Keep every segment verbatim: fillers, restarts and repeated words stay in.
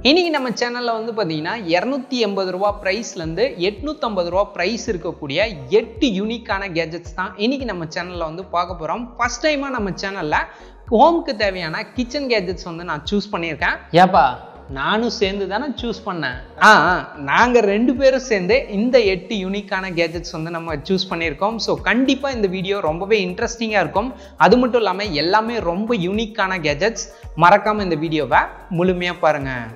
இன்னைக்கு நம்ம சேனல்ல வந்து பாத்தீங்கன்னா இருநூத்தி எண்பது ரூபாய் பிரைஸ்ல இருந்து எட்நூத்தி ஐம்பது ரூபாய் பிரைஸ் இருக்கக்கூடிய எட்டு யூனிக்கான கேஜெட்ஸ் தான் இன்னைக்கு நம்ம சேனல்ல வந்து பார்க்க போறோம். ஃபர்ஸ்ட் டைமா நம்ம சேனல்ல ஹோம்க்கு தேவையான கிச்சன் கேஜெட்ஸ் வந்து நான் சூஸ் பண்ணியிருக்கேன். ஏப்பா நானும் சேர்ந்து தானே சூஸ் பண்ணேன். ஆ நாங்கள் ரெண்டு பேரும் சேர்ந்து இந்த எட்டு யூனிக்கான கேஜெட்ஸ் வந்து நம்ம சூஸ் பண்ணியிருக்கோம். ஸோ கண்டிப்பாக இந்த வீடியோ ரொம்பவே இன்ட்ரெஸ்டிங்காக இருக்கும். அது மட்டும் இல்லாமல் எல்லாமே ரொம்ப யூனிக்கான கேஜெட்ஸ். மறக்காமல் இந்த வீடியோவை முழுமையாக பாருங்கள்.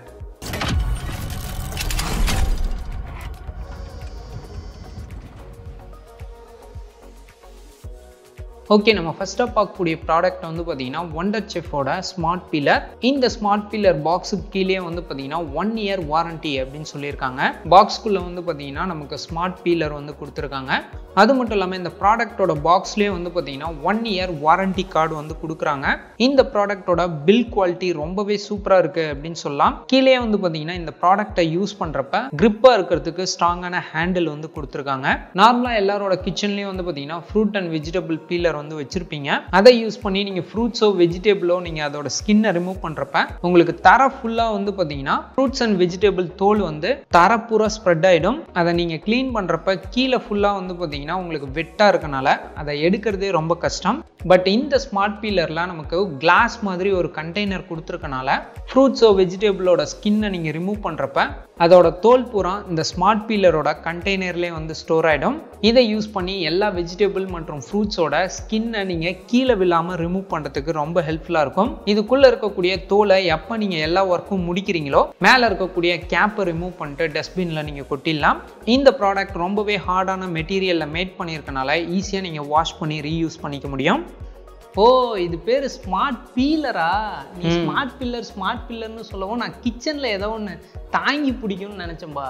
ஓகே, நம்ம ஃபர்ஸ்ட்டாக பார்க்கக்கூடிய ப்ராடக்ட் வந்து பார்த்தீங்கன்னா ஒண்டர் செஃபோட ஸ்மார்ட் பீலர். இந்த ஸ்மார்ட் பீலர் பாக்ஸுக்கு கீழே வந்து பார்த்தீங்கன்னா ஒன் இயர் வாரண்டி அப்படின்னு சொல்லியிருக்காங்க. பாக்ஸ்குள்ளே வந்து பார்த்தீங்கன்னா நமக்கு ஸ்மார்ட் பீலர் வந்து கொடுத்துருக்காங்க. அது மட்டும் இல்லாமல் இந்த ப்ராடக்டோட பாக்ஸ்லேயே வந்து பார்த்தீங்கன்னா ஒன் இயர் வாரண்டி கார்டு வந்து கொடுக்குறாங்க. இந்த ப்ராடக்டோட பில் குவாலிட்டி ரொம்பவே சூப்பராக இருக்குது அப்படின்னு சொல்லலாம். கீழே வந்து பார்த்தீங்கன்னா இந்த ப்ராடக்டை யூஸ் பண்ணுறப்ப கிரிப்பாக இருக்கிறதுக்கு ஸ்ட்ராங்கான ஹேண்டில் வந்து கொடுத்துருக்காங்க. நார்மலாக எல்லாரோட கிச்சன்லேயும் வந்து பார்த்தீங்கன்னா ஃப்ரூட் அண்ட் வெஜிடபிள் பீலர் வந்து வச்சிருப்பீங்க. அதை யூஸ் பண்ணி நீங்க ஃப்ரூட்ஸோ வெஜிடபிளோ நீங்க அதோட ஸ்கின்னை ரிமூவ் பண்றப்ப உங்களுக்கு தர ஃபுல்லா வந்து பாத்தீங்கன்னா ஃப்ரூட்ஸ் அண்ட் வெஜிடபிள் தோல் வந்து தர பூரா ஸ்ப்ரெட் ஆயிடும். அதை நீங்க கிளீன் பண்றப்ப கீழே ஃபுல்லா வந்து பாத்தீங்கன்னா உங்களுக்கு வெட்டா இருக்கனால அதை எடுக்கிறதே ரொம்ப கஷ்டம். பட் இந்த ஸ்மார்ட் பீலர்ல நமக்கு கிளாஸ் மாதிரி ஒரு கண்டெய்னர் கொடுத்துருக்கனால ஃப்ரூட்ஸோ வெஜிடபிளோட ஸ்கின்னை நீங்க ரிமூவ் பண்றப்ப அதோட தோல் பூரா இந்த ஸ்மார்ட் பீலரோட கண்டெய்னர்லேயே வந்து ஸ்டோர் ஆகிடும். இதை யூஸ் பண்ணி எல்லா வெஜிடபிள் மற்றும் ஃப்ரூட்ஸோட ஸ்கின்னை நீங்கள் கீழே விழாமல் ரிமூவ் பண்ணுறதுக்கு ரொம்ப ஹெல்ப்ஃபுல்லாக இருக்கும். இதுக்குள்ளே இருக்கக்கூடிய தோலை எப்போ நீங்கள் எல்லா ஒர்க்கும் முடிக்கிறீங்களோ மேலே இருக்கக்கூடிய கேப்பை ரிமூவ் பண்ணிட்டு டஸ்ட்பினில் நீங்கள் கொட்டிடலாம். இந்த ப்ராடக்ட் ரொம்பவே ஹார்டான மெட்டீரியலில் மேட் பண்ணியிருக்கனால ஈஸியாக நீங்கள் வாஷ் பண்ணி ரீயூஸ் பண்ணிக்க முடியும். ஓ, இது பேர் ஸ்மார்ட் பீலரா? நீ ஸ்மார்ட் பில்லர் ஸ்மார்ட் பில்லர்னு சொல்லவும் நான் கிச்சனில் ஏதோ ஒன்று தாங்கி பிடிக்கும்னு நினச்சேன்பா.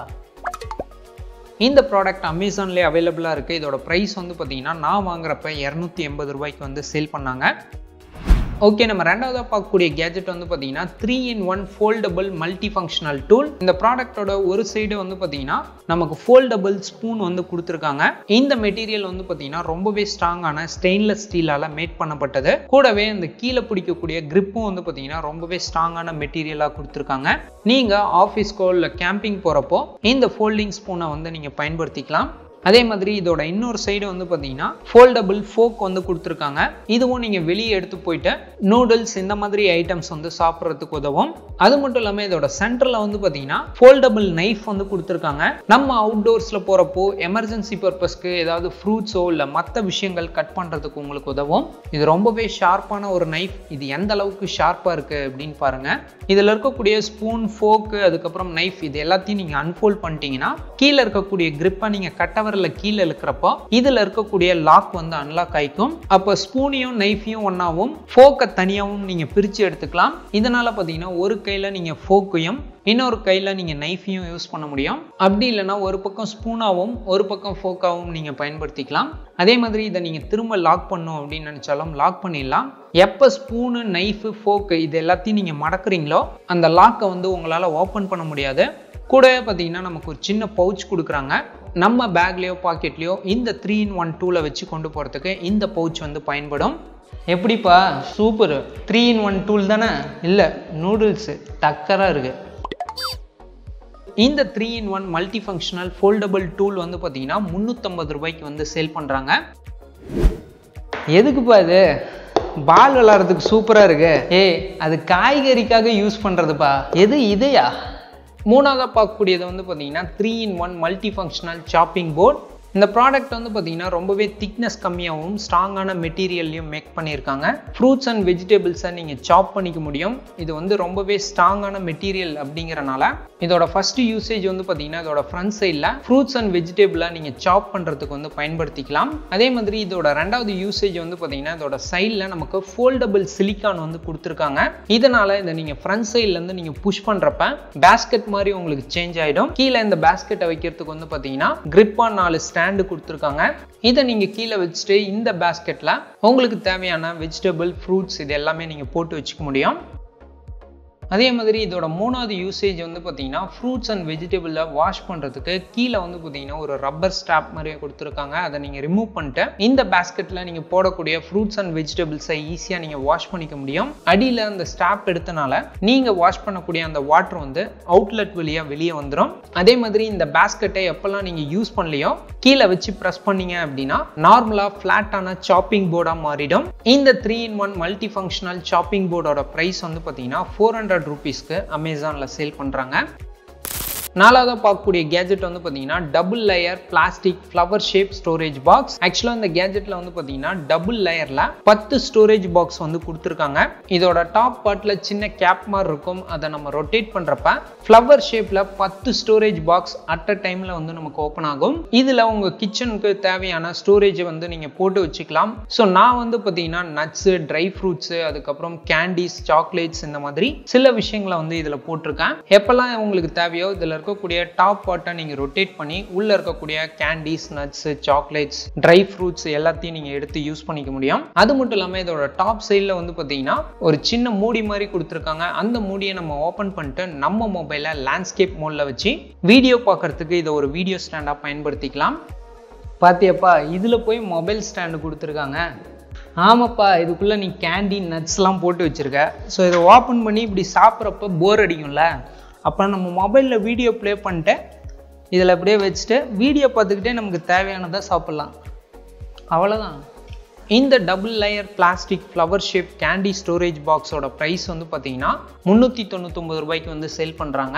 இந்த ப்ராடக்ட் அமேசான்லேயே அவைலபிளாக இருக்குது. இதோட ப்ரைஸ் வந்து பார்த்தீங்கன்னா நான் வாங்குறப்ப இரநூத்தி எண்பது ரூபாய்க்கு வந்து சேல் பண்ணாங்க. ஓகே, நம்ம ரெண்டாவதாக பார்க்கக்கூடிய கேஜெட் வந்து பார்த்தீங்கன்னா three in one foldable multi functional tool. இந்த ப்ராடக்டோட ஒரு சைடு வந்து பார்த்தீங்கன்னா நமக்கு ஃபோல்டபுள் ஸ்பூன் வந்து கொடுத்துருக்காங்க. இந்த மெட்டீரியல் வந்து பார்த்தீங்கன்னா ரொம்பவே ஸ்ட்ராங்கான ஸ்டெயின்லெஸ் ஸ்டீலால் மேட் பண்ணப்பட்டது. கூடவே இந்த கீழே பிடிக்கக்கூடிய கிரிப்பும் வந்து பார்த்தீங்கன்னா ரொம்பவே ஸ்ட்ராங்கான மெட்டீரியலாக கொடுத்துருக்காங்க. நீங்கள் ஆஃபீஸ்க்கோ இல்லை கேம்பிங் போகிறப்போ இந்த ஃபோல்டிங் ஸ்பூனை வந்து நீங்கள் பயன்படுத்திக்கலாம். அதே மாதிரி இதோட இன்னொரு சைடு வந்து பார்த்தீங்கன்னா ஃபோல்டபுள் ஃபோக் வந்து கொடுத்துருக்காங்க. இதுவும் நீங்கள் வெளியே எடுத்து போயிட்டு நூடுல்ஸ் இந்த மாதிரி ஐட்டம்ஸ் வந்து சாப்பிட்றதுக்கு உதவும். அது மட்டும் இல்லாமல் இதோட சென்டரில் வந்து பார்த்தீங்கன்னா ஃபோல்டபுள் நைஃப் வந்து கொடுத்துருக்காங்க. நம்ம அவுட்டோர்ஸில் போகிறப்போ எமர்ஜென்சி பர்பஸ்க்கு ஏதாவது ஃப்ரூட்ஸோ இல்லை மற்ற விஷயங்கள் கட் பண்ணுறதுக்கு உங்களுக்கு உதவும். இது ரொம்பவே ஷார்ப்பான ஒரு நைஃப். இது எந்த அளவுக்கு ஷார்ப்பாக இருக்குது அப்படின்னு பாருங்கள். இதில் இருக்கக்கூடிய ஸ்பூன், ஃபோக்கு, அதுக்கப்புறம் நைஃப் இது எல்லாத்தையும் நீங்கள் அன்ஃபோல்ட் பண்ணிட்டீங்கன்னா கீழே இருக்கக்கூடிய கிரிப்பை நீங்கள் கட்ட கீழே இருக்கிறப்போ இதுல இருக்கக்கூடிய லாக் வந்து அன்லாக் ஆயிக்கும். அப்ப ஸ்பூனையும் நைஃபையும் ஒன்னாவும் ஃபோக்கை தனியாவும் நீங்க பிரிச்சு எடுத்துக்கலாம். இதனால பாத்தீங்கன்னா ஒரு கையில நீங்க ஃபோக்கையும் இன்னொரு கையில நீங்க நைஃபையும் யூஸ் பண்ண முடியும். அப்படி இல்லைன்னா ஒரு பக்கம் ஸ்பூனாவும் ஒரு பக்கம் ஃபோக்காவும் நீங்க பயன்படுத்திக்கலாம். அதே மாதிரி இதை நீங்க திரும்ப லாக் பண்ணும் அப்படின்னு நினைச்சாலும் லாக் பண்ணிடலாம். எப்ப ஸ்பூனு, நைஃபு, ஃபோக்கு இது எல்லாத்தையும் நீங்க மடக்குறீங்களோ அந்த லாக்கை வந்து உங்களால ஓபன் பண்ண முடியாது. கூடவே பார்த்தீங்கன்னா நமக்கு ஒரு சின்ன பவுச் கொடுக்குறாங்க. நம்ம பேக்லேயோ பாக்கெட்லேயோ இந்த த்ரீ இன் ஒன் டூலை வச்சு கொண்டு போகிறதுக்கு இந்த பவுச் வந்து பயன்படும். எப்படிப்பா, super! Three in one tool தானே? இல்லை, நூடுல்ஸு டக்கராக இருக்கு. இந்த three in one multi functional foldable tool வந்து பார்த்தீங்கன்னா முந்நூற்றம்பது ரூபாய்க்கு வந்து சேல் பண்ணுறாங்க. எதுக்குப்பா இது? பால் விளாட்றதுக்கு சூப்பராக இருக்கு. ஏ, அது காய்கறிக்காக யூஸ் பண்ணுறதுப்பா. எது இதையா? மூணாவதாக பார்க்கக்கூடியது வந்து பார்த்தீங்கன்னா three in one multi functional chopping board. இந்த ப்ராடக்ட் வந்து பார்த்தீங்கன்னா ரொம்பவே திக்னஸ் கம்மியாகவும் ஸ்ட்ராங்கான மெட்டீரியல்லையும் மேக் பண்ணியிருக்காங்க. ஃப்ரூட்ஸ் அண்ட் வெஜிடபிள்ஸை நீங்கள் சாப் பண்ணிக்க முடியும். இது வந்து ரொம்பவே ஸ்ட்ராங்கான மெட்டீரியல் அப்படிங்கிறனால இதோட ஃபர்ஸ்ட் யூசேஜ் வந்து பார்த்தீங்கன்னா இதோட ஃப்ரண்ட் சைடில் ஃப்ரூட்ஸ் அண்ட் வெஜிடபிளை நீங்கள் சாப் பண்ணுறதுக்கு வந்து பயன்படுத்திக்கலாம். அதே மாதிரி இதோட ரெண்டாவது யூசேஜ் வந்து பார்த்தீங்கன்னா இதோட சைடில் நமக்கு ஃபோல்டபுள் சிலிக்கான் வந்து கொடுத்துருக்காங்க. இதனால இதை நீங்கள் ஃப்ரண்ட் சைட்லேருந்து நீங்கள் புஷ் பண்ணுறப்ப பேஸ்கெட் மாதிரி உங்களுக்கு சேஞ்ச் ஆகிடும். கீழே இந்த பேஸ்கெட்டை வைக்கிறதுக்கு வந்து பார்த்தீங்கன்னா கிரிப்பாக நாலு ஸ்டாண்டு கொடுத்துருக்காங்க. இதை நீங்கள் கீழே வச்சுட்டு இந்த பேஸ்கெட்டில் உங்களுக்கு தேவையான வெஜிடபிள், ஃப்ரூட்ஸ் இது எல்லாமே நீங்கள் போட்டு வச்சுக்க முடியும். அதே மாதிரி இதோட மூணாவது யூசேஜ் வந்து பார்த்தீங்கன்னா ஃப்ரூட்ஸ் அண்ட் வெஜிடபிளை வாஷ் பண்ணுறதுக்கு கீழே வந்து பார்த்தீங்கன்னா ஒரு ரப்பர் ஸ்ட்ராப் மாதிரி கொடுத்துருக்காங்க. அதை நீங்கள் ரிமூவ் பண்ணிட்டு இந்த பேஸ்கெட்டில் நீங்கள் போடக்கூடிய ஃப்ரூட்ஸ் அண்ட் வெஜிடபிள்ஸை ஈஸியாக நீங்கள் வாஷ் பண்ணிக்க முடியும். அடியில் அந்த ஸ்ட்ராப் எடுத்தனால நீங்கள் வாஷ் பண்ணக்கூடிய அந்த வாட்டர் வந்து அவுட்லெட் வழியாக வெளியே வந்துடும். அதே மாதிரி இந்த பேஸ்கெட்டை எப்பெல்லாம் நீங்கள் யூஸ் பண்ணலையோ கீழே வச்சு ப்ரெஸ் பண்ணீங்க அப்படின்னா நார்மலாக ஃப்ளாட்டான சாப்பிங் போர்டாக மாறிடும். இந்த three in one multi functional chopping போர்டோட ப்ரைஸ் வந்து பார்த்தீங்கன்னா ஃபோர் ஹண்ட்ரட் ருபீஸ்க்கு அமேசானில் சேல் பண்ணுறாங்க. நாலாவது பார்க்கக்கூடிய கேஜெட் வந்து பார்த்தீங்கன்னா double layer plastic flower shape storage box. ஆக்சுவலாக இந்த கேஜெட்டில் வந்து பார்த்தீங்கன்னா டபுள் லேயரில் பத்து ஸ்டோரேஜ் பாக்ஸ் வந்து கொடுத்துருக்காங்க. இதோட டாப் பார்ட்டில் சின்ன கேப் மாதிரி இருக்கும். அதை நம்ம ரொட்டேட் பண்ணுறப்ப ஃப்ளவர் ஷேப்பில் பத்து ஸ்டோரேஜ் பாக்ஸ் அட் அ டைமில் வந்து நமக்கு ஓப்பன் ஆகும். இதில் உங்கள் கிச்சனுக்கு தேவையான ஸ்டோரேஜை வந்து நீங்கள் போட்டு வச்சுக்கலாம். ஸோ நான் வந்து பார்த்தீங்கன்னா நட்ஸு, ட்ரை ஃப்ரூட்ஸு, அதுக்கப்புறம் கேண்டீஸ், சாக்லேட்ஸ் இந்த மாதிரி சில விஷயங்களை வந்து இதில் போட்டிருக்கேன். எப்பெல்லாம் உங்களுக்கு தேவையோ இதில் இருக்கக்கூடிய டாப் பார்ட்டை நீங்கள் ரொட்டேட் பண்ணி உள்ளே இருக்கக்கூடிய candies, nuts, chocolates, dry fruits எல்லாத்தையும் நீங்கள் எடுத்து யூஸ் பண்ணிக்க முடியும். அது மட்டும் இல்லாமல் இதோட டாப் சைடில் வந்து பார்த்தீங்கன்னா ஒரு சின்ன மூடி மாதிரி கொடுத்துருக்காங்க. அந்த மூடியை நம்ம ஓப்பன் பண்ணிட்டு நம்ம மொபைலை லேண்ட்ஸ்கேப் மோடில் வச்சு வீடியோ பார்க்கறதுக்கு இதை ஒரு வீடியோ ஸ்டாண்டாக பயன்படுத்திக்கலாம். பார்த்தியப்பா, இதில் போய் மொபைல் ஸ்டாண்டு கொடுத்துருக்காங்க. ஆமாப்பா, இதுக்குள்ளே நீ கேண்டி, நட்ஸ்லாம் போட்டு வச்சுருக்க. ஸோ இதை ஓப்பன் பண்ணி இப்படி சாப்பிட்றப்ப போர் அடிக்கும்ல, அப்போ நம்ம மொபைலில் வீடியோ ப்ளே பண்ணிட்டு இதில் அப்படியே வச்சுட்டு வீடியோ பார்த்துக்கிட்டே நமக்கு தேவையானதை சாப்பிட்லாம். அவ்வளோதான். இந்த double layer plastic flower shape candy storage பாக்ஸோட ப்ரைஸ் வந்து பார்த்தீங்கன்னா முந்நூற்றி தொண்ணூத்தொம்பது ரூபாய்க்கு வந்து சேல் பண்ணுறாங்க.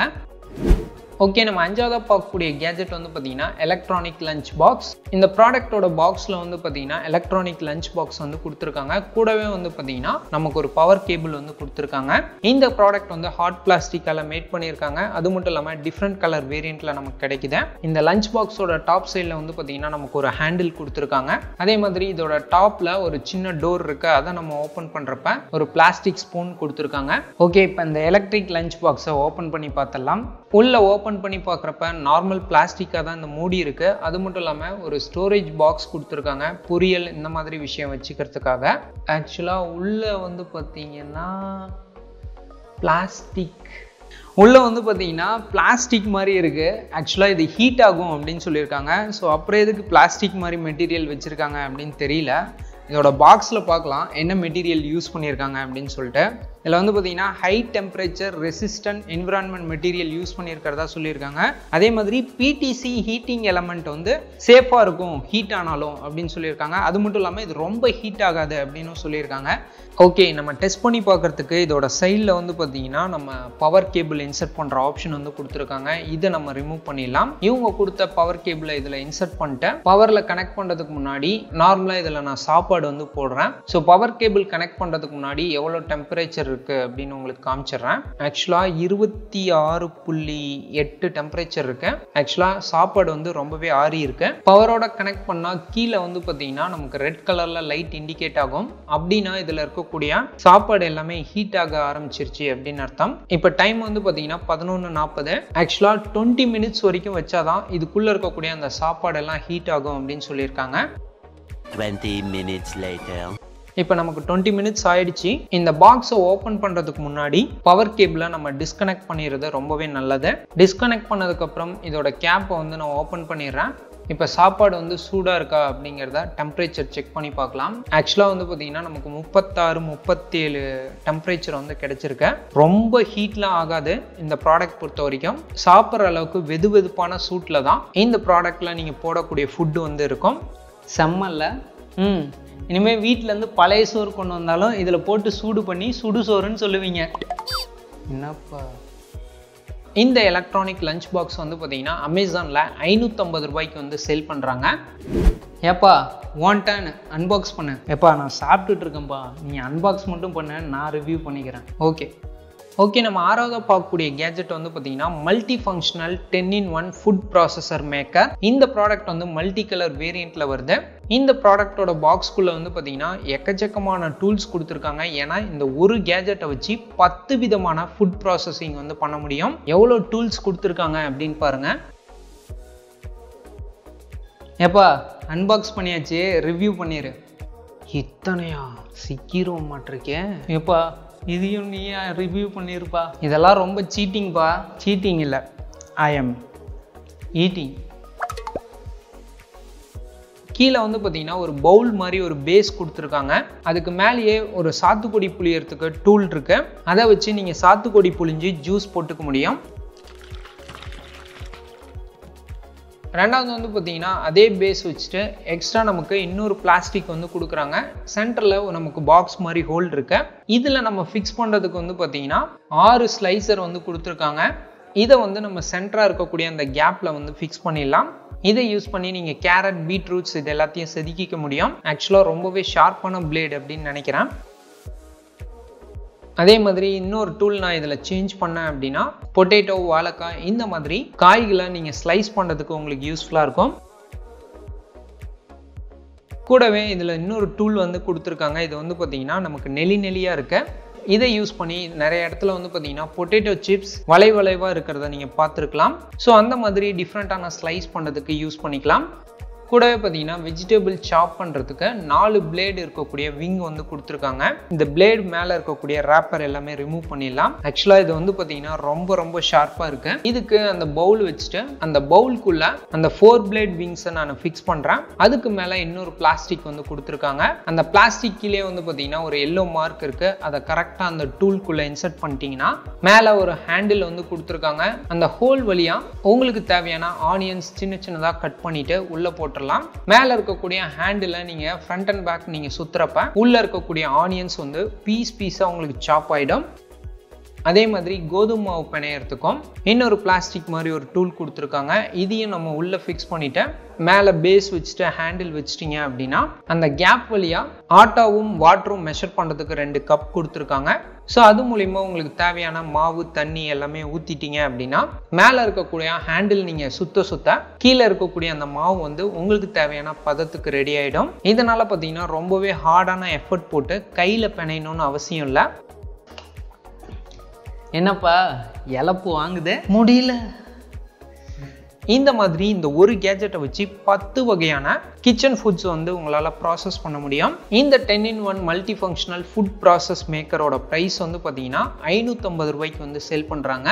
ஓகே, நம்ம அஞ்சாவதாக பார்க்கக்கூடிய கேஜெட் வந்து பார்த்தீங்கன்னா எலக்ட்ரானிக் லஞ்ச் பாக்ஸ். இந்த ப்ராடக்டோட பாக்ஸில் வந்து பார்த்தீங்கன்னா எலக்ட்ரானிக் லஞ்ச் பாக்ஸ் வந்து கொடுத்துருக்காங்க. கூடவே வந்து பார்த்தீங்கன்னா நமக்கு ஒரு பவர் கேபிள் வந்து கொடுத்துருக்காங்க. இந்த ப்ராடக்ட் வந்து ஹாட் பிளாஸ்டிக்கால் மேட் பண்ணியிருக்காங்க. அது மட்டும் இல்லாமல் டிஃப்ரெண்ட் கலர் வேரியண்ட்டில் நமக்கு கிடைக்குது. இந்த லஞ்ச் பாக்ஸோட டாப் சைடில் வந்து பார்த்தீங்கன்னா நமக்கு ஒரு ஹேண்டில் கொடுத்துருக்காங்க. அதே மாதிரி இதோட டாப்பில் ஒரு சின்ன டோர் இருக்குது. அதை நம்ம ஓப்பன் பண்ணுறப்ப ஒரு பிளாஸ்டிக் ஸ்பூன் கொடுத்துருக்காங்க. ஓகே, இப்போ இந்த எலக்ட்ரிக் லஞ்ச் பாக்ஸை ஓப்பன் பண்ணி பார்த்துடலாம். உள்ள ஓப்பன் பண்ணி பார்க்குறப்ப நார்மல் பிளாஸ்டிக்காக தான் இந்த மூடி இருக்குது. அது மட்டும் இல்லாமல் ஒரு ஸ்டோரேஜ் பாக்ஸ் கொடுத்துருக்காங்க, பொரியல் இந்த மாதிரி விஷயம் வச்சுக்கிறதுக்காக. ஆக்சுவலாக உள்ளே வந்து பார்த்தீங்கன்னா பிளாஸ்டிக் உள்ளே வந்து பார்த்தீங்கன்னா பிளாஸ்டிக் மாதிரி இருக்குது. ஆக்சுவலாக இது ஹீட் ஆகும் அப்படின்னு சொல்லியிருக்காங்க. ஸோ அப்புறம் எதுக்கு பிளாஸ்டிக் மாதிரி மெட்டீரியல் வச்சுருக்காங்க அப்படின்னு தெரியல. இதோட பாக்ஸில் பார்க்கலாம் என்ன மெட்டீரியல் யூஸ் பண்ணியிருக்காங்க அப்படின்னு சொல்லிட்டு. இதில் வந்து பார்த்தீங்கன்னா high temperature resistant environment material use பண்ணியிருக்கிறதா சொல்லியிருக்காங்க. அதே மாதிரி பிடிசி ஹீட்டிங் எலமெண்ட் வந்து சேஃபாக இருக்கும் ஹீட் ஆனாலும் அப்படின்னு சொல்லியிருக்காங்க. அது மட்டும் இல்லாமல் இது ரொம்ப ஹீட் ஆகாது அப்படின்னு சொல்லியிருக்காங்க. ஓகே, நம்ம டெஸ்ட் பண்ணி பார்க்குறதுக்கு இதோட சைடில் வந்து பார்த்தீங்கன்னா நம்ம பவர் கேபிள் இன்சர்ட் பண்ணுற ஆப்ஷன் வந்து கொடுத்துருக்காங்க. இதை நம்ம ரிமூவ் பண்ணிடலாம். இவங்க கொடுத்த பவர் கேபிளை இதில் இன்சர்ட் பண்ணிட்டு பவரில் கனெக்ட் பண்ணுறதுக்கு முன்னாடி நார்மலாக இதில் நான் சாப்பாடு வந்து போடுறேன். ஸோ பவர் கேபிள் கனெக்ட் பண்ணுறதுக்கு முன்னாடி எவ்வளோ டெம்பரேச்சர் இருக்கு அப்படின்னு உங்களுக்கு காமிச்சிடுறேன். ஆக்சுவலா இருபத்தி ஆறு புள்ளி எட்டு டெம்பரேச்சர் இருக்கு. ஆக்சுவலா சாப்பாடு வந்து ரொம்பவே ஆறி இருக்கு. பவரோட கனெக்ட் பண்ணா கீழே வந்து பாத்தீங்கன்னா நமக்கு ரெட் கலர்ல லைட் இண்டிகேட் ஆகும். அப்படின்னா இதுல இருக்கக்கூடிய சாப்பாடு எல்லாமே ஹீட் ஆக ஆரம்பிச்சிருச்சு அப்படின்னு அர்த்தம். இப்ப டைம் வந்து பாத்தீங்கன்னா பதினொன்னு நாற்பது. ஆக்சுவலா டுவெண்ட்டி மினிட்ஸ் வரைக்கும் வச்சாதான் இதுக்குள்ள இருக்கக்கூடிய அந்த சாப்பாடு எல்லாம் ஹீட் ஆகும் அப்படின்னு சொல்லியிருக்காங்க. twenty minutes later. இப்போ நமக்கு டுவெண்ட்டி மினிட்ஸ் ஆயிடுச்சு. இந்த பாக்ஸை ஓப்பன் பண்ணுறதுக்கு முன்னாடி பவர் கேபிளை நம்ம டிஸ்கனெக்ட் பண்ணிடுறது ரொம்பவே நல்லது. டிஸ்கனெக்ட் பண்ணதுக்கப்புறம் இதோட கேப்பை வந்து நான் ஓப்பன் பண்ணிடுறேன். இப்போ சாப்பாடு வந்து சூடாக இருக்கா அப்படிங்கிறத டெம்பரேச்சர் செக் பண்ணி பார்க்கலாம். ஆக்சுவலாக வந்து பார்த்தீங்கன்னா நமக்கு முப்பத்தாறு முப்பத்தேழு டெம்பரேச்சர் வந்து கிடைச்சிருக்கு. ரொம்ப ஹீட்லாம் ஆகாது இந்த ப்ராடக்ட் பொறுத்த வரைக்கும். சாப்பிட்ற அளவுக்கு வெது வெதுப்பான சூட்டில் தான் இந்த ப்ராடக்டில் நீங்கள் போடக்கூடிய ஃபுட்டு வந்து இருக்கும். செம்மல்ல. ம் இனிமேல் வீட்டிலேருந்து பழைய சோறு கொண்டு வந்தாலும் இதில் போட்டு சூடு பண்ணி சுடு சோறுன்னு சொல்லுவீங்க. என்னப்பா. இந்த எலக்ட்ரானிக் லஞ்ச் பாக்ஸ் வந்து பார்த்தீங்கன்னா அமேசானில் ஐநூற்றம்பது ரூபாய்க்கு வந்து சேல் பண்ணுறாங்க. ஏப்பா ஒன் டைன் அன்பாக்ஸ் பண்ணு. ஏப்பா நான் சாப்பிட்டுட்டு இருக்கேன்ப்பா, நீ அன்பாக்ஸ் மட்டும் பண்ண, நான் ரிவ்யூ பண்ணிக்கிறேன். ஓகே ஓகே நம்ம ஆறாவதாக பார்க்கக்கூடிய கேஜெட் வந்து பார்த்தீங்கன்னா multi functional ten in one food processor maker. இந்த ப்ராடக்ட் வந்து மல்டி கலர் வேரியண்ட்டில் வருது. இந்த ப்ராடக்டோட பாக்ஸ்குள்ளே வந்து பார்த்தீங்கன்னா எக்கச்சக்கமான டூல்ஸ் கொடுத்துருக்காங்க. ஏன்னா இந்த ஒரு கேஜெட்டை வச்சு பத்து விதமான ஃபுட் ப்ராசஸிங் வந்து பண்ண முடியும். எவ்வளோ டூல்ஸ் கொடுத்துருக்காங்க அப்படின்னு பாருங்கள். ஏப்பா அன்பாக்ஸ் பண்ணியாச்சு, ரிவ்யூ பண்ணிடு. இத்தனையா சிக்கிரும் மாட்டிருக்கேன். ஏப்பா இதையும் நீ ரிவ்யூ பண்ணியிருப்பா. இதெல்லாம் ரொம்ப சீட்டிங்ப்பா. சீட்டிங் இல்லை, ஐ எம் ஈட்டிங். கீழே வந்து பார்த்தீங்கன்னா ஒரு பவுல் மாதிரி ஒரு பேஸ் கொடுத்துருக்காங்க. அதுக்கு மேலேயே ஒரு சாத்துக்குடி புளியறதுக்கு டூல் இருக்கு. அதை வச்சு நீங்கள் சாத்துக்குடி புளிஞ்சு ஜூஸ் போட்டுக்க முடியும். ரெண்டாவது வந்து பார்த்தீங்கன்னா அதே பேஸ் வச்சுட்டு எக்ஸ்ட்ரா நமக்கு இன்னொரு பிளாஸ்டிக் வந்து கொடுக்குறாங்க. சென்டரில் நமக்கு பாக்ஸ் மாதிரி ஹோல்ட் இருக்கு. இதில் நம்ம ஃபிக்ஸ் பண்ணுறதுக்கு வந்து பார்த்தீங்கன்னா ஆறு ஸ்லைசர் வந்து கொடுத்துருக்காங்க. இதை வந்து நம்ம சென்டராக இருக்கக்கூடிய அந்த கேப்பில் வந்து ஃபிக்ஸ் பண்ணிடலாம். இதை யூஸ் பண்ணி நீங்கள் கேரட், பீட்ரூட்ஸ் இது எல்லாத்தையும் செதுக்கிக்க முடியும். ஆக்சுவலாக ரொம்பவே ஷார்ப்பான பிளேட் அப்படின்னு நினைக்கிறேன். அதே மாதிரி இன்னொரு டூல் நான் இதில் சேஞ்ச் பண்ணேன் அப்படின்னா பொட்டேட்டோ, வாழைக்காய் இந்த மாதிரி காய்களை நீங்கள் ஸ்லைஸ் பண்ணுறதுக்கு உங்களுக்கு யூஸ்ஃபுல்லாக இருக்கும். கூடவே இதில் இன்னொரு டூல் வந்து கொடுத்துருக்காங்க. இது வந்து பார்த்தீங்கன்னா நமக்கு நெளி நெளியாக இருக்கு. இதை யூஸ் பண்ணி நிறைய இடத்துல வந்து பார்த்தீங்கன்னா பொட்டேட்டோ சிப்ஸ் வளை வளைவாக இருக்கிறத நீங்கள் பார்த்துருக்கலாம். ஸோ அந்த மாதிரி டிஃப்ரெண்ட்டான ஸ்லைஸ் பண்ணுறதுக்கு யூஸ் பண்ணிக்கலாம். கூடவே பார்த்தீங்கன்னா வெஜிடபிள் சாப் பண்ணுறதுக்கு நாலு பிளேடு இருக்கக்கூடிய விங் வந்து கொடுத்துருக்காங்க. இந்த பிளேடு மேலே இருக்கக்கூடிய ரேப்பர் எல்லாமே ரிமூவ் பண்ணிடலாம். ஆக்சுவலாக இது வந்து பார்த்தீங்கன்னா ரொம்ப ரொம்ப ஷார்ப்பாக இருக்கு. இதுக்கு அந்த பவுல் வச்சுட்டு அந்த பவுலுக்குள்ள அந்த ஃபோர் பிளேட் விங்ஸை நான் ஃபிக்ஸ் பண்ணுறேன். அதுக்கு மேலே இன்னொரு பிளாஸ்டிக் வந்து கொடுத்துருக்காங்க. அந்த பிளாஸ்டிக் கீழே வந்து பார்த்தீங்கன்னா ஒரு எல்லோ மார்க் இருக்கு. அதை கரெக்டாக அந்த டூல்குள்ளே இன்சர்ட் பண்ணிட்டீங்கன்னா மேலே ஒரு ஹேண்டில் வந்து கொடுத்துருக்காங்க. அந்த ஹோல் வழியாக உங்களுக்கு தேவையான ஆனியன்ஸ் சின்ன சின்னதாக கட் பண்ணிட்டு உள்ளே போட்டு மேல இருக்கக்கூடிய ஹேண்டில் நீங்க ஃப்ரண்ட் அண்ட் பேக் நீங்க சுத்துறப்ப உள்ள இருக்கக்கூடிய ஆனியன்ஸ் வந்து பீஸ் பீஸா உங்களுக்கு சாப் ஆயிடும். அதே மாதிரி கோதுமை மாவு பிணையறதுக்கும் இன்னொரு பிளாஸ்டிக் மாதிரி ஒரு டூல் கொடுத்துருக்காங்க. இதையும் நம்ம உள்ள ஃபிக்ஸ் பண்ணிட்டு மேலே பேஸ் வச்சுட்டு ஹேண்டில் வச்சிட்டிங்க அப்படின்னா அந்த கேப் வழியா ஆட்டாவும் வாட்டரும் மெஷர் பண்ணுறதுக்கு ரெண்டு கப் கொடுத்துருக்காங்க. ஸோ அது மூலிமா உங்களுக்கு தேவையான மாவு, தண்ணி எல்லாமே ஊற்றிட்டீங்க அப்படின்னா மேலே இருக்கக்கூடிய ஹேண்டில் நீங்கள் சுத்த சுத்த கீழே இருக்கக்கூடிய அந்த மாவு வந்து உங்களுக்கு தேவையான பதத்துக்கு ரெடி ஆகிடும். இதனால் பார்த்தீங்கன்னா ரொம்பவே ஹார்டான எஃபர்ட் போட்டு கையில் பிணையணும்னு அவசியம் இல்லை. என்னப்பா இழப்பு வாங்குது முடியல. இந்த மாதிரி இந்த ஒரு கேஜெட்டை வச்சு பத்து வகையான கிச்சன் ஃபுட்ஸ் வந்து உங்களால் ப்ராசஸ் பண்ண முடியும். இந்த ten in one multi functional food process மேக்கரோட ப்ரைஸ் வந்து பார்த்தீங்கன்னா ஐநூற்றம்பது ரூபாய்க்கு வந்து சேல் பண்ணுறாங்க.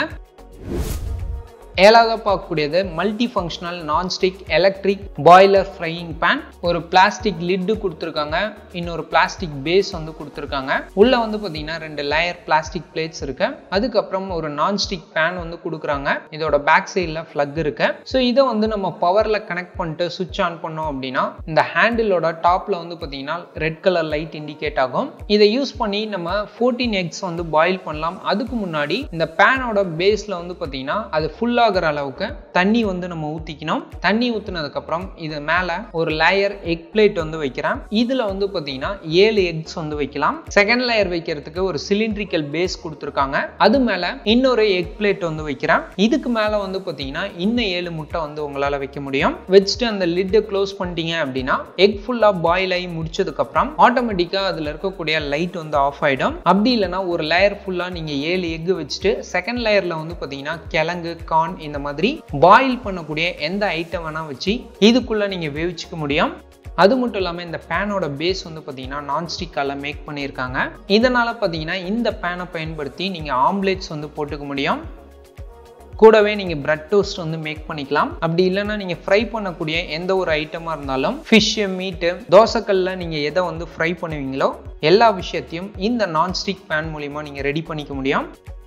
ஏழாவது பார்க்கக்கூடியது multi functional nonstick electric boiler frying pan. ஒரு பிளாஸ்டிக் லிட்டு கொடுத்துருக்காங்க, இன்னொரு பிளாஸ்டிக் பேஸ் வந்து கொடுத்துருக்காங்க. உள்ள வந்து பார்த்தீங்கன்னா ரெண்டு லேயர் பிளாஸ்டிக் பிளேட்ஸ் இருக்கு. அதுக்கப்புறம் ஒரு நான்ஸ்டிக் பேன் வந்து கொடுக்குறாங்க. இதோட பேக் சைடில் ஃப்ளக் இருக்கு. ஸோ இதை வந்து நம்ம பவரில் கனெக்ட் பண்ணிட்டு சுவிட்ச் ஆன் பண்ணோம் அப்படின்னா இந்த ஹேண்டிலோட டாப்ல வந்து பார்த்தீங்கன்னா ரெட் கலர் லைட் இண்டிகேட் ஆகும். இதை யூஸ் பண்ணி நம்ம ஃபோர்டீன் எக்ஸ் வந்து பாயில் பண்ணலாம். அதுக்கு முன்னாடி இந்த பேனோட பேஸ்ல வந்து பார்த்தீங்கன்னா அது ஃபுல்லாக அளவுக்கு தண்ணி வந்து நம்ம ஊத்திக்கணும். தண்ணி ஊத்துனதுக்கு அப்புறம் இது மேல ஒரு லேயர் எக் பிளேட் வந்து வைக்கிறேன். இதுல வந்து பாத்தீங்கன்னா ஏழு எக்ஸ் வந்து வைக்கலாம். செகண்ட் லேயர் வைக்கிறதுக்கு ஒரு சிலிண்ட்ரிக்கல் பேஸ் கொடுத்துருக்காங்க. அது மேல இன்னொரு எக் பிளேட் வந்து வைக்கிறேன். இதுக்கு மேல வந்து பாத்தீங்கன்னா இன்னும் ஏழு முட்டை வந்து உங்களால வைக்க முடியும். வச்சுட்டு அந்த லிட்டை க்ளோஸ் பண்ணிட்டீங்க அப்படின்னா எக் ஃபுல்லா பாயில் ஆகி முடிச்சதுக்கு அப்புறம் ஆட்டோமேட்டிக்கா அதுல இருக்கக்கூடிய லைட் வந்து ஆஃப் ஆயிடும். அப்படி இல்லைன்னா ஒரு லேயர் ஃபுல்லா நீங்க ஏழு எக் வச்சுட்டு செகண்ட் லேயர்ல வந்து பாத்தீங்கன்னா கிழங்கு, கார்ன் இந்த மாதிரி பாயில் பண்ணக்கூடிய எந்த ஐட்டம் வேணா வச்சு இதுக்குள்ள நீங்க வேவிச்சுக்க முடியும். அது மட்டும் இல்லாமல் இந்த பேனோட பேஸ் வந்து பார்த்தீங்கன்னா நான்ஸ்டிக்கால மேக் பண்ணியிருக்காங்க. இதனால பார்த்தீங்கன்னா இந்த பேனை பயன்படுத்தி நீங்க ஆம்லேட்ஸ் வந்து போட்டுக்க முடியும். கூடவே நீங்க பிரெட் டோஸ்ட் வந்து மேக் பண்ணிக்கலாம். அப்படி இல்லைன்னா நீங்க ஃப்ரை பண்ணக்கூடிய எந்த ஒரு ஐட்டமா இருந்தாலும் ஃபிஷ், மீட்டு, தோசைக்கல்ல நீங்க எதை வந்து ஃப்ரை பண்ணுவீங்களோ எல்லா விஷயத்தையும் இந்த நான்ஸ்டிக் பேன் மூலியமா நீங்க ரெடி பண்ணிக்க முடியும்.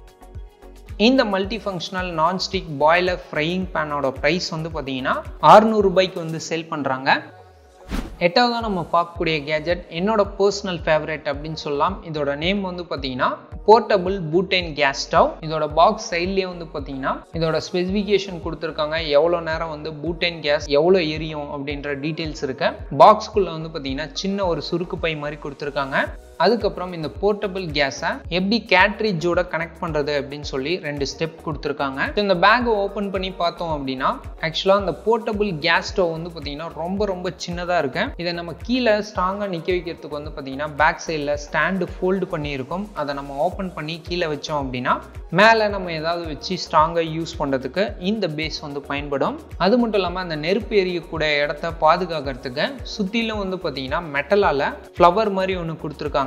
இந்த multi functional nonstick boiler frying பேனோட ப்ரைஸ் வந்து பார்த்தீங்கன்னா அறுநூறு ரூபாய்க்கு வந்து சேல் பண்ணுறாங்க. எட்டாவதாக நம்ம பார்க்கக்கூடிய கேஜெட் என்னோட பர்சனல் ஃபேவரட் அப்படின்னு சொல்லலாம். இதோட நேம் வந்து பார்த்தீங்கன்னா போர்ட்டபிள் பூட்டேன் கேஸ் ஸ்டவ். இதோட பாக்ஸ் சைட்லேயே வந்து பார்த்தீங்கன்னா இதோட ஸ்பெசிஃபிகேஷன் கொடுத்துருக்காங்க. எவ்வளோ நேரம் வந்து பூட்டேன் கேஸ் எவ்வளோ எரியும் அப்படின்ற டீட்டெயில்ஸ் இருக்கு. பாக்ஸ்குள்ளே வந்து பார்த்தீங்கன்னா சின்ன ஒரு சுருக்கு பை மாதிரி கொடுத்துருக்காங்க. அதுக்கப்புறம் இந்த போர்ட்டபிள் கேஸை எப்படி கேட்ரிட்ஜோட கனெக்ட் பண்ணுறது அப்படின்னு சொல்லி ரெண்டு ஸ்டெப் கொடுத்துருக்காங்க. இந்த பேக்கை ஓப்பன் பண்ணி பார்த்தோம் அப்படின்னா ஆக்சுவலாக அந்த போர்ட்டபிள் கேஸ் ஸ்டவ் வந்து பார்த்தீங்கன்னா ரொம்ப ரொம்ப சின்னதாக இருக்கு. இதை நம்ம கீழே ஸ்ட்ராங்காக நிற்க வைக்கிறதுக்கு வந்து பார்த்தீங்கன்னா பேக் சைடில் ஸ்டாண்டு ஃபோல்டு பண்ணியிருக்கும். அதை நம்ம ஓப்பன் பண்ணி கீழே வச்சோம் அப்படின்னா மேலே நம்ம ஏதாவது வச்சு ஸ்ட்ராங்காக யூஸ் பண்ணுறதுக்கு இந்த பேஸ் வந்து பயன்படும். அது மட்டும் இல்லாமல் அந்த நெருப்பு எரியக்கூடிய இடத்த பாதுகாக்கிறதுக்கு சுற்றிலும் வந்து பார்த்தீங்கன்னா மெட்டலால் ஃப்ளவர் மாதிரி ஒன்று கொடுத்துருக்காங்க.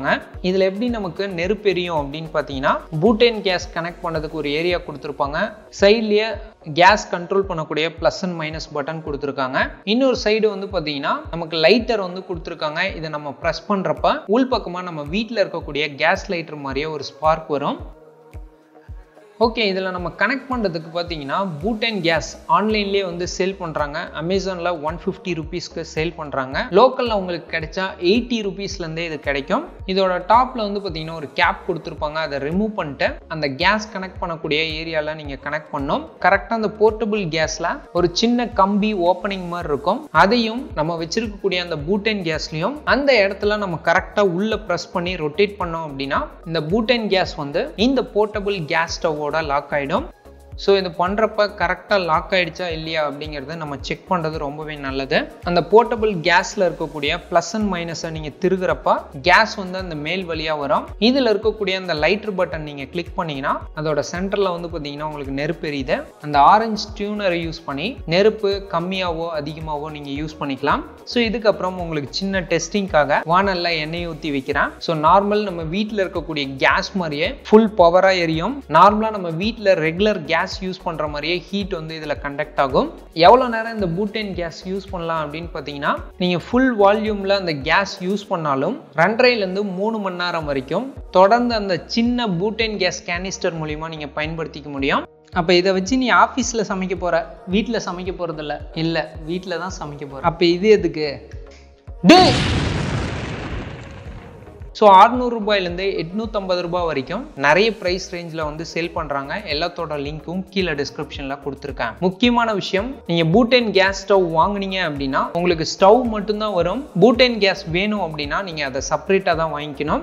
கொடுத்துருக்காங்க. இதில் எப்படி நமக்கு நெருப்பு எரியும் அப்படின்னு பார்த்தீங்கன்னா பூட்டேன் கேஸ் கனெக்ட் பண்ணதுக்கு ஒரு ஏரியா கொடுத்துருப்பாங்க. சைட்லேயே கேஸ் கண்ட்ரோல் பண்ணக்கூடிய ப்ளஸ் அண்ட் மைனஸ் பட்டன் கொடுத்துருக்காங்க. இன்னொரு சைடு வந்து பார்த்தீங்கன்னா நமக்கு லைட்டர் வந்து கொடுத்துருக்காங்க. இதை நம்ம ப்ரெஸ் பண்ணுறப்ப உள் பக்கமாக நம்ம வீட்டில் இருக்கக்கூடிய கேஸ் லைட்டர் மாதிரியே ஒரு ஸ்பார்க் வரும். ஓகே, இதில் நம்ம கனெக்ட் பண்ணுறதுக்கு பார்த்தீங்கன்னா பூட்டேன் கேஸ் ஆன்லைன்லேயே வந்து சேல் பண்ணுறாங்க. அமேசானில் ஒன் ஃபிஃப்டி ருபீஸ்க்கு சேல் பண்ணுறாங்க. லோக்கலில் உங்களுக்கு கிடைச்சா எயிட்டி ருபீஸ்லேருந்தே இது கிடைக்கும். இதோட டாப்பில் வந்து பார்த்தீங்கன்னா ஒரு கேப் கொடுத்துருப்பாங்க. அதை ரிமூவ் பண்ணிட்டு அந்த கேஸ் கனெக்ட் பண்ணக்கூடிய ஏரியாவில் நீங்கள் கனெக்ட் பண்ணோம். கரெக்டாக அந்த போர்ட்டபிள் கேஸில் ஒரு சின்ன கம்பி ஓப்பனிங் மாதிரி இருக்கும். அதையும் நம்ம வச்சிருக்கக்கூடிய அந்த பூட்டேன் கேஸ்லையும் அந்த இடத்துல நம்ம கரெக்டாக உள்ளே ப்ரெஸ் பண்ணி ரொட்டேட் பண்ணோம் அப்படின்னா இந்த பூட்டேன் கேஸ் வந்து இந்த போர்ட்டபிள் கேஸ் ஸ்டவ் லாக் ஆயிடும். ஸோ இது பண்ணுறப்ப கரெக்டாக லாக் ஆகிடுச்சா இல்லையா அப்படிங்கிறத நம்ம செக் பண்ணுறது ரொம்பவே நல்லது. அந்த போர்ட்டபிள் கேஸில் இருக்கக்கூடிய ப்ளஸ் அண்ட் மைனஸை நீங்கள் திருகிறப்ப கேஸ் வந்து அந்த மேல் வழியாக வரும். இதில் இருக்கக்கூடிய அந்த லைட்டர் பட்டன் நீங்கள் கிளிக் பண்ணிங்கன்னா அதோட சென்டரில் வந்து பார்த்தீங்கன்னா உங்களுக்கு நெருப்பு எரியுது. அந்த ஆரஞ்சு டியூனரை யூஸ் பண்ணி நெருப்பு கம்மியாகவோ அதிகமாகவோ நீங்கள் யூஸ் பண்ணிக்கலாம். ஸோ இதுக்கப்புறம் உங்களுக்கு சின்ன டெஸ்டிங்காக வானல்ல எண்ணெய் ஊற்றி வைக்கிறேன். ஸோ நார்மல் நம்ம வீட்டில் இருக்கக்கூடிய கேஸ் மாதிரியே ஃபுல் பவராக எரியும். நார்மலாக நம்ம வீட்டில் ரெகுலர் கேஸ் யூஸ் பண்ற மாதிரியே ஹீட் வந்து இதுல கண்டக்ட் ஆகும். எவ்வளவு நேரம் இந்த பூட்டேன் கேஸ் யூஸ் பண்ணலாம் அப்படின்னு பாத்தீங்கன்னா நீங்க ஃபுல் வால்யூம்ல அந்த கேஸ் யூஸ் பண்ணாலும் ரெண்டரைல இருந்து மூணு மணி நேரம் வரைக்கும் தொடர்ந்து அந்த சின்ன பூட்டேன் கேஸ் கேனிஸ்டர் மூலியமா நீங்க பயன்படுத்திக்க முடியும். அப்ப இதை வச்சு நீ ஆபீஸ்ல சமைக்க போற, வீட்டுல சமைக்க போறது இல்ல இல்ல வீட்டுல தான் சமைக்க போற. அப்ப இது எதுக்கு? ஸோ அறுநூறு ரூபாயிலேருந்து எட்நூற்றம்பது ரூபாய் வரைக்கும் நிறைய ப்ரைஸ் ரேஞ்சில் வந்து சேல் பண்ணுறாங்க. எல்லாத்தோட லிங்க்கும் கீழே டிஸ்கிரிப்ஷனில் கொடுத்துருக்கேன். முக்கியமான விஷயம், நீங்கள் பூட்டேன் கேஸ் ஸ்டவ் வாங்குனீங்க அப்படின்னா உங்களுக்கு ஸ்டவ் மட்டும்தான் வரும். பூட்டேன் கேஸ் வேணும் அப்படின்னா நீங்கள் அதை செப்பரேட்டாக தான் வாங்கிக்கணும்.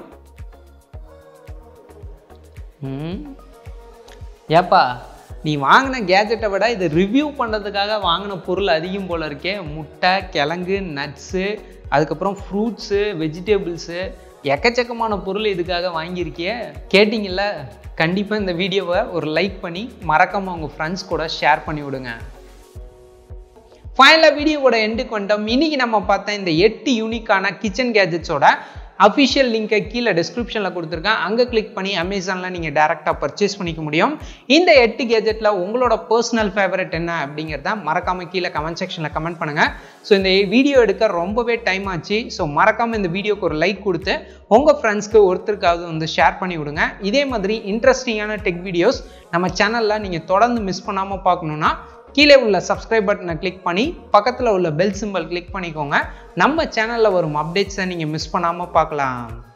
ஏப்பா, நீ வாங்கின கேஜெட்டை விட இது ரிவ்யூ பண்ணுறதுக்காக வாங்கின பொருள் அதிகம் போல இருக்கே. முட்டை, கிழங்கு, நட்ஸு, அதுக்கப்புறம் ஃப்ரூட்ஸு, வெஜிடபிள்ஸு, எக்கச்சக்கமான பொருள் இதுக்காக வாங்கியிருக்கிய. கேட்டிங்கல்ல? கண்டிப்பாக இந்த வீடியோவை ஒரு லைக் பண்ணி மறக்காமல் உங்கள் ஃப்ரெண்ட்ஸ் கூட ஷேர் பண்ணி விடுங்க. ஃபைனலாக வீடியோவோட எண்டுக்கு வந்துட்டோம். இன்னைக்கு நம்ம பார்த்த இந்த எட்டு யூனிக்கான கிச்சன் கேஜெட்ஸோட அஃபிஷியல் லிங்கை கீழே டிஸ்கிரிப்ஷனில் கொடுத்துருக்கேன். அங்கே கிளிக் பண்ணி அமேசானில் நீங்கள் டேரெக்டாக பர்ச்சேஸ் பண்ணிக்க முடியும். இந்த எட்டு கேஜெட்டில் உங்களோட பர்சனல் ஃபேவரட் என்ன அப்படிங்கிறத மறக்காமல் கீழே கமெண்ட் செக்ஷனில் கமெண்ட் பண்ணுங்கள். ஸோ இந்த வீடியோ எடுக்க ரொம்பவே டைம் ஆச்சு. ஸோ மறக்காமல் இந்த வீடியோக்கு ஒரு லைக் கொடுத்து உங்கள் ஃப்ரெண்ட்ஸ்க்கு ஒருத்தருக்காவது வந்து ஷேர் பண்ணி விடுங்க. இதே மாதிரி இன்ட்ரெஸ்டிங்கான டெக் வீடியோஸ் நம்ம சேனலில் நீங்கள் தொடர்ந்து மிஸ் பண்ணாமல் பார்க்கணுன்னா கீழே உள்ள சப்ஸ்கிரைப் பட்டனை கிளிக் பண்ணி பக்கத்தில் உள்ள பெல் சிம்பல் கிளிக் பண்ணிக்கோங்க. நம்ம சேனலில் வரும் அப்டேட்ஸை நீங்கள் மிஸ் பண்ணாமல் பார்க்கலாம்.